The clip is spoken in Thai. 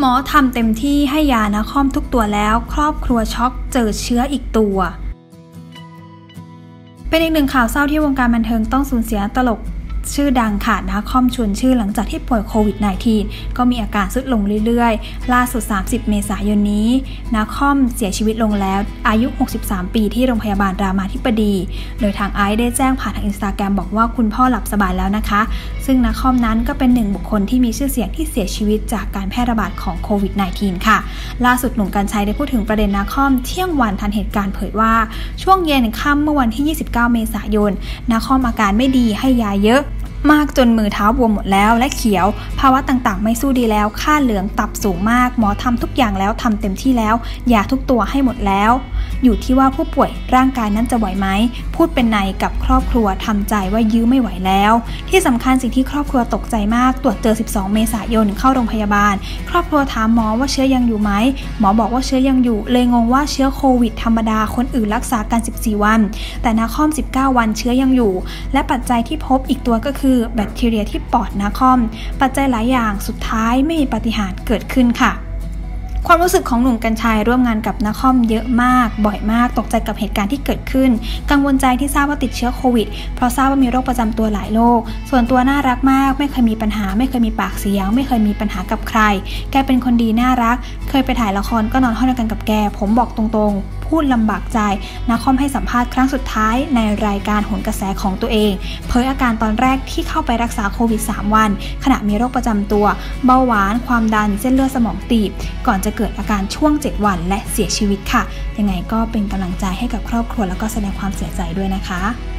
หมอทำเต็มที่ให้ยานาคอมทุกตัวแล้วครอบครัวช็อกเจอเชื้ออีกตัวเป็นอีกหนึ่งข่าวเศร้าที่วงการบันเทิงต้องสูญเสียตลกชื่อดังค่ะนาคอมชวนชื่อหลังจากที่ป่วยโควิด -19 ก็มีอาการทรุดลงเรื่อยๆล่าสุด30 เมษายนนี้นาคอมเสียชีวิตลงแล้วอายุ63 ปีที่โรงพยาบาลรามาธิบดีโดยทางไอซ์ได้แจ้งผ่านทาง Instagram บอกว่าคุณพ่อหลับสบายแล้วนะคะซึ่งนาคอมนั้นก็เป็นหนึ่งบุคคลที่มีชื่อเสียงที่เสียชีวิตจากการแพร่ระบาดของโควิด -19 ค่ะล่าสุดหนุ่มกรรชัยได้พูดถึงประเด็นนาคอมเที่ยงวันทันเหตุการณ์เผยว่าช่วงเย็นค่ำเมื่อวันที่29 เมษายนนาคอมอาการไม่ดีให้ยาเยอะมากจนมือเท้าบวมหมดแล้วและเขียวภาวะต่างๆไม่สู้ดีแล้วค่าเหลืองตับสูงมากหมอทำทุกอย่างแล้วทำเต็มที่แล้วยาทุกตัวให้หมดแล้วอยู่ที่ว่าผู้ป่วยร่างกายนั้นจะไหวไหมพูดเป็นในกับครอบครัวทำใจว่ายื้อไม่ไหวแล้วที่สำคัญสิ่งที่ครอบครัวตกใจมากตรวจเจอ12 เมษายนเข้าโรงพยาบาลครอบครัวถามหมอว่าเชื้อยังอยู่ไหมหมอบอกว่าเชื้อยังอยู่เลยงงว่าเชื้อโควิดธรรมดาคนอื่นรักษากัน14 วันแต่นาคอม19 วันเชื้อยังอยู่และปัจจัยที่พบอีกตัวก็คือแบคทีเรียที่ปอดนาคอมปัจจัยหลายอย่างสุดท้ายไม่มีปาฏิหาริย์เกิดขึ้นค่ะความรู้สึกของหนุ่มกรรชัยร่วมงานกับนาคอมเยอะมากบ่อยมากตกใจกับเหตุการณ์ที่เกิดขึ้นกังวลใจที่ทราบว่าติดเชื้อโควิดเพราะทราบว่ามีโรคประจำตัวหลายโรคส่วนตัวน่ารักมากไม่เคยมีปัญหาไม่เคยมีปากเสียงไม่เคยมีปัญหากับใครแกเป็นคนดีน่ารักเคยไปถ่ายละครก็นอนห้องเดียวกันกับแกผมบอกตรงๆพูดลำบากใจนาคอมให้สัมภาษณ์ครั้งสุดท้ายในรายการโหนกระแสของตัวเองเผยอาการตอนแรกที่เข้าไปรักษาโควิด3 วันขณะมีโรคประจำตัวเบาหวานความดันเส้นเลือดสมองตีบก่อนจะเกิดอาการช่วง7 วันและเสียชีวิตค่ะยังไงก็เป็นกำลังใจให้กับครอบครัวแล้วก็แสดงความเสียใจด้วยนะคะ